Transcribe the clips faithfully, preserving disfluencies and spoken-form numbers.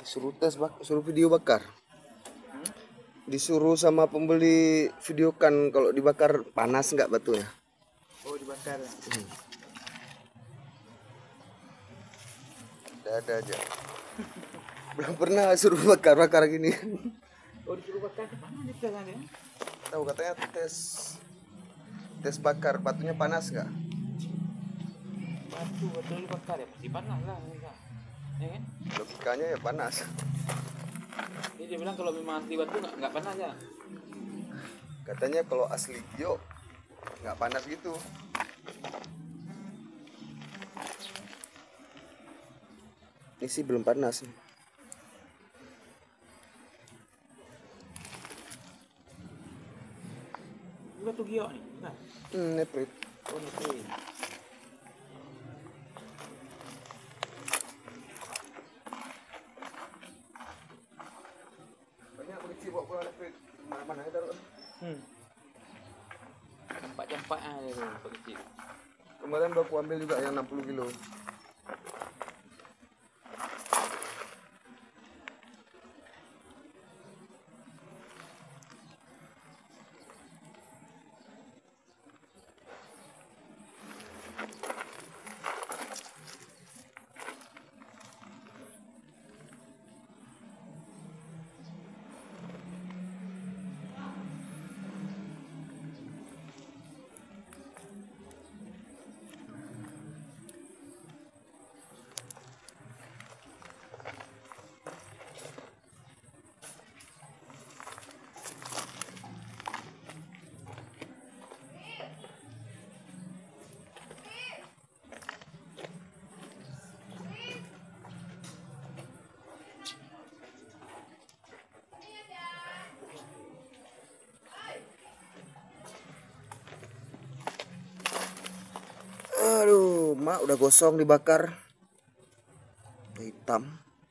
Suruh tes bak, suruh video bakar. Hmm? Disuruh sama pembeli videokan kalau dibakar panas nggak batunya. Oh, dibakar. Hmm. Ada-ada aja. Belum pernah suruh bakar-bakar gini. Oh, disuruh bakar ke mana nih caranya? Tahu katanya tes tes bakar batunya panas nggak? Batu, batu dibakar ya pasti panas lah, enggak. Ya kan? Logikanya ya panas. Jadi dia bilang kalau memang asli batu nggak nggak panas ya. Katanya kalau asli bio nggak panas gitu. Ini sih belum panas. Ini batu giok nih, bukan? Hmm, neprit. Oh, nipis. Banyak polisi bawa pulang neprit. Mana-mana ya taruh. Hmm. Campak-campak aja tuh, tempat kecil. Kemarin baru aku ambil juga yang enam puluh kilo. Aduh, mak udah gosong dibakar. Hitam.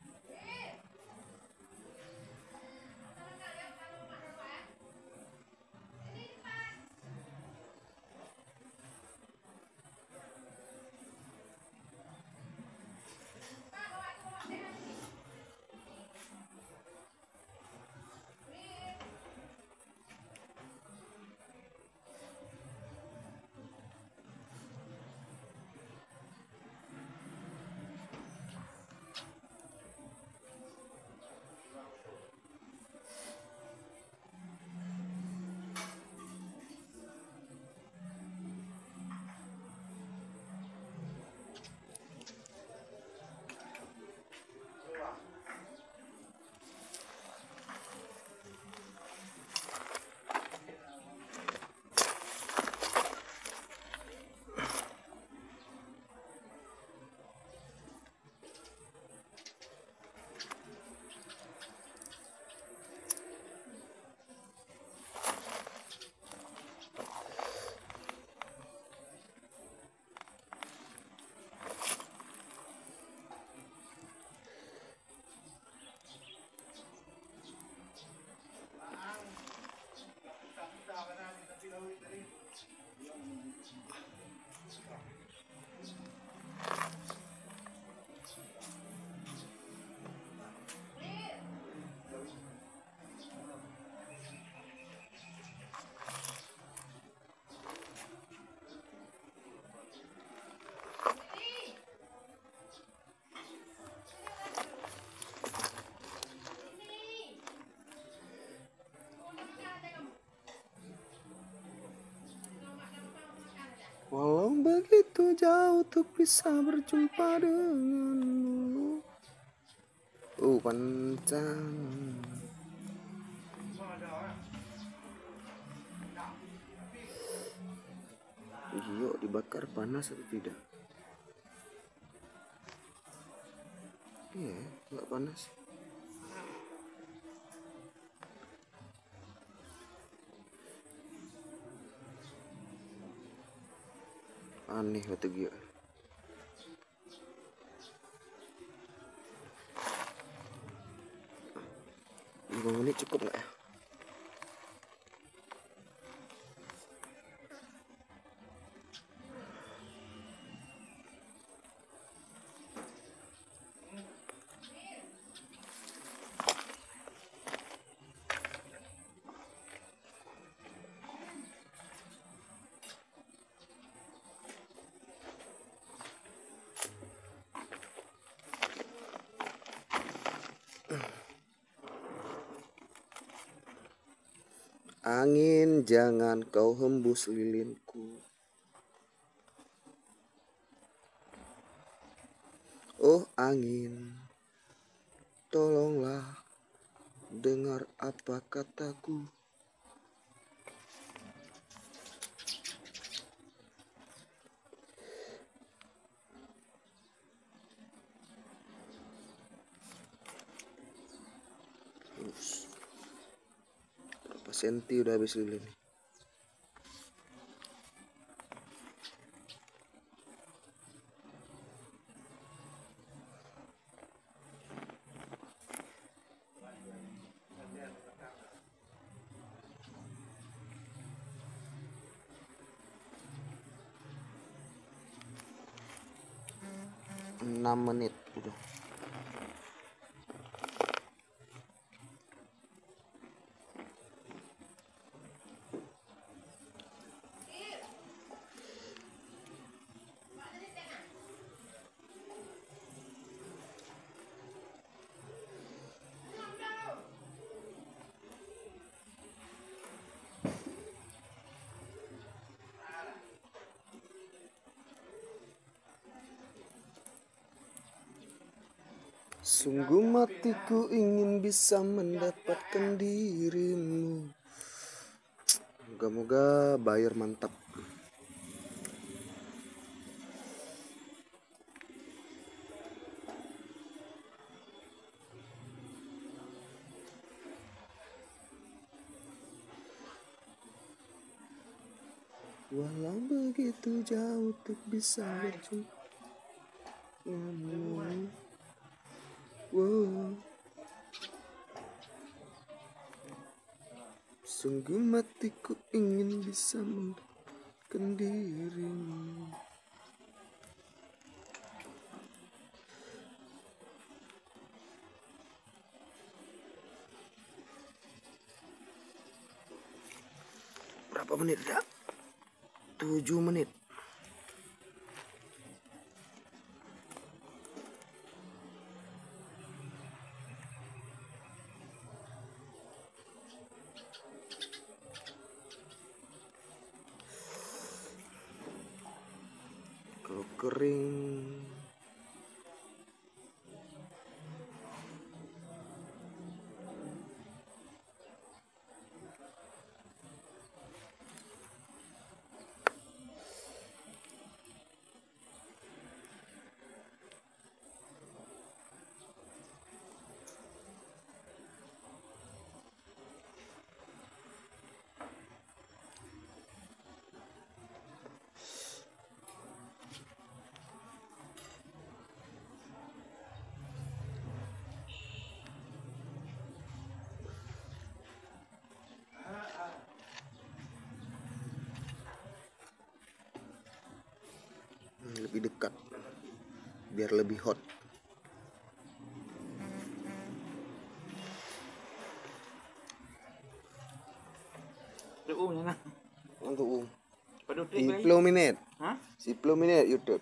Walau begitu jauh untuk bisa berjumpa denganmu. Uh, pancang. Giok dibakar panas atau tidak? Iya, nggak panas. Aneh batu giok. lima menit cukup nggak ya? Angin jangan kau hembus lilinku. Oh angin, tolonglah dengar apa kataku. Us. Berapa senti udah habis lilin? enam menit udah. Sungguh matiku ingin bisa mendapatkan dirimu. Moga-moga bayar mantap. Walau begitu jauh untuk bisa berjumpa. Wow. Sungguh matiku ingin bisa mendapatkan dirimu. Berapa menit dah? tujuh menit. Kalau kering lebih dekat biar lebih hot. Lu nah. Untuk um. Pada sepuluh menit. Hah? sepuluh menit YouTube.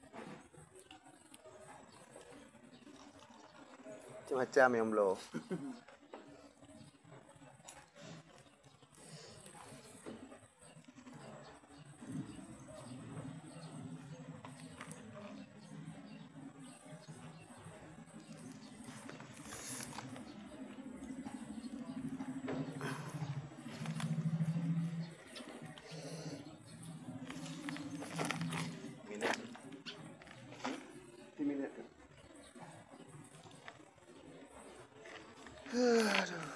Macam-macam yang belum. Aduh.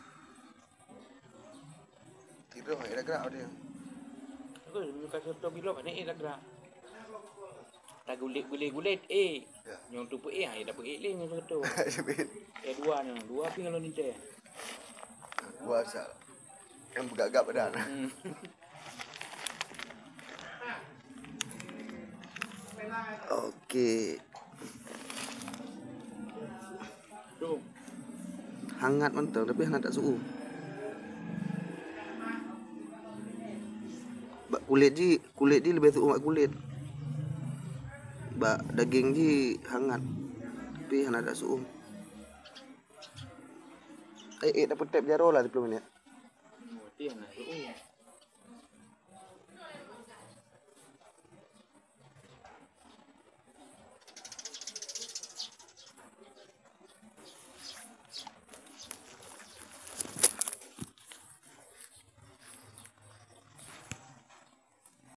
Tidur ya dah gerak dia. Aku buka soto gila kan eh dah gerak. Tak gulit-gulit-gulit eh. Ya. Yang tu pun eh ai dapat eh leh soto. Eh dua nya, dua ping kalau ni teh. Gua asal. Yang bergagap badan. Hmm. Oke. Tu. Hangat mentah tapi hangat tak suhu. Bak kulit ji, kulit ji lebih suhu mak kulit. Bak daging ji hangat. Tapi hangat tak suhu. Eh, eh dapat tap jaro lah sepuluh menit. Iya nah, itu.